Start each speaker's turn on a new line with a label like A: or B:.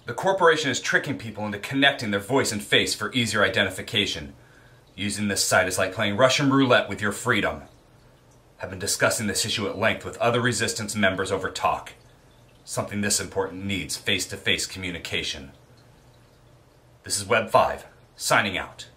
A: The corporation is tricking people into connecting their voice and face for easier identification. Using this site is like playing Russian roulette with your freedom. I've been discussing this issue at length with other resistance members over talk. Something this important needs face-to-face communication. This is Web 5, signing out.